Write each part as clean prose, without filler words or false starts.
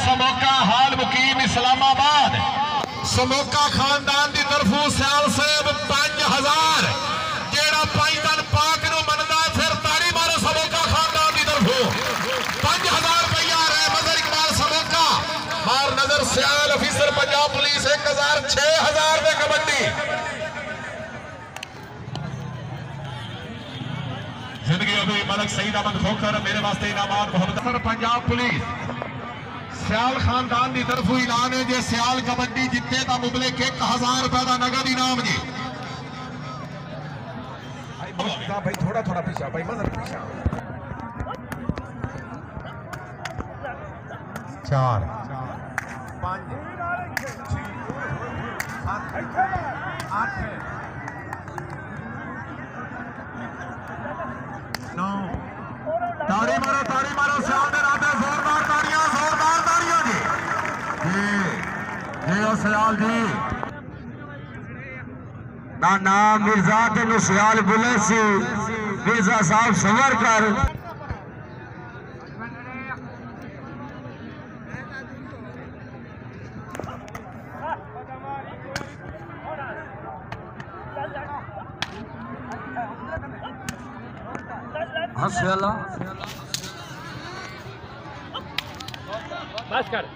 समोका हाल मुकीम इस्लामाबाद समोका खानदान की तरफों सियाल साहब 5000 जेड़ा पाईदान पाक नूं मनदा फिर ताड़ी मारो समोका खानदान की तरफों 5000 रुपया रहमत इकबाल समोका मार नजर सियाल अफीसर पंजाब पुलिस 1000 6000 दे कबड्डी जिंदगी अभी मलक सईद अहमद खोखर मेरे वास्ते इनामात मोहम्मद पंजाब पुलिस सियाल खानदान की तरफ ऐलान है जे सियाल कबड्डी जिते तो मुबलिक 1000 रुपए का नगद इनाम जी भाई थोड़ा थोड़ा पीछा भाई मजर पीछा 4 5 6 7 8 9 ताड़ी मारो सियाल दे नाते जोरदार ताड़ियां जी सियाल जी ना नाम मिर्जा तेन सियाल बुले सी मिर्जा साहब सवर कर बस कर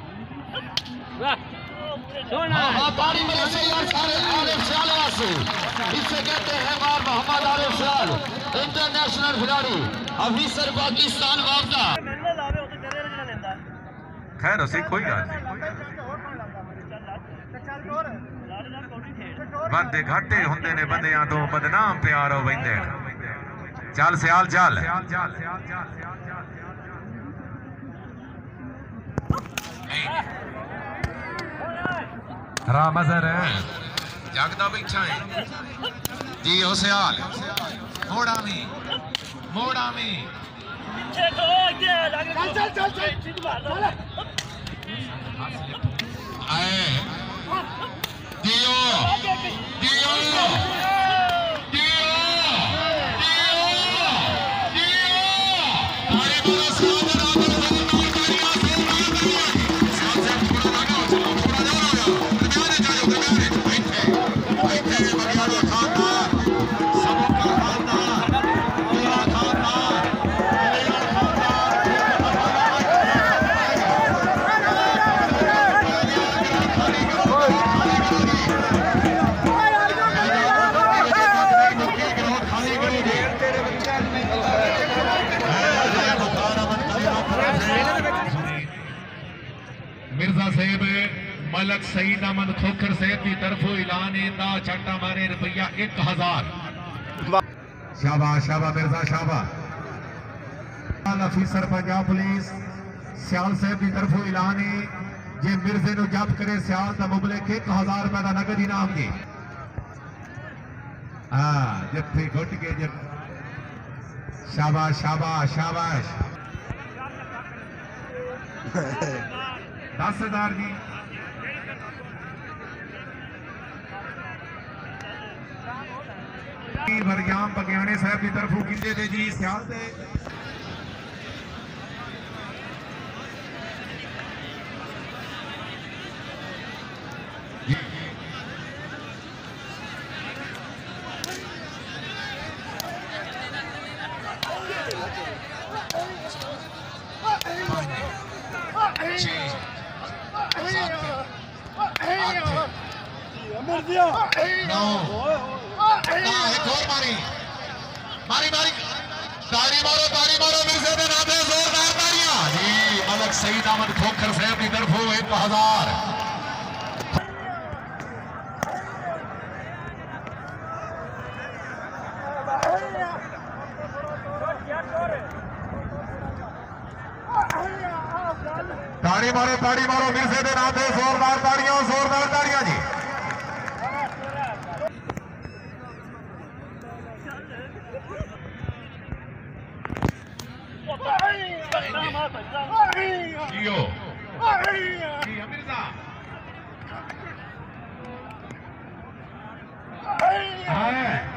ताड़ी मिले से यार सारे आरिफ सियाल वासी इसे कहते हैं मार मोहम्मद आरिफ सियाल इंटरनेशनल खिलाड़ी अफीसर पाकिस्तान वापदा खैर उसी कोई गल नहीं बंदे घाटे होंदे ने बंदियां तो बदनाम प्यार हो वैंदे चल सियाल चल रामजर जागदा बैठा है जी हो सियाल मोड़ा में आए दियो मिर्जा साहब मलक सईद अहमद खोखर साहब की तरफों ऐलान है छट्टा मारे रुपया 1000 शाबाश मिर्जा शाबाश अफीसर पंजाब पुलिस सियाल साहब की तरफों ऐलान है जे मिर्जे नु जब्त करे सियाल का मुबलिक 1000 रुपए का नगद इनाम जी जत्थे घुट के शाबाश 10,000 जी मरियाम बगियाने साहब की तरफों किंदे थे जी सियाल दे ताड़ी मारो मिर्जे दे नाते जोरदार ताड़ियां जी मलक सईद अहमद खोखर साहब की तरफों 1000 ताड़ी मारो मिर्जे दे नाते जोरदार ताड़ियां जी मिर्जा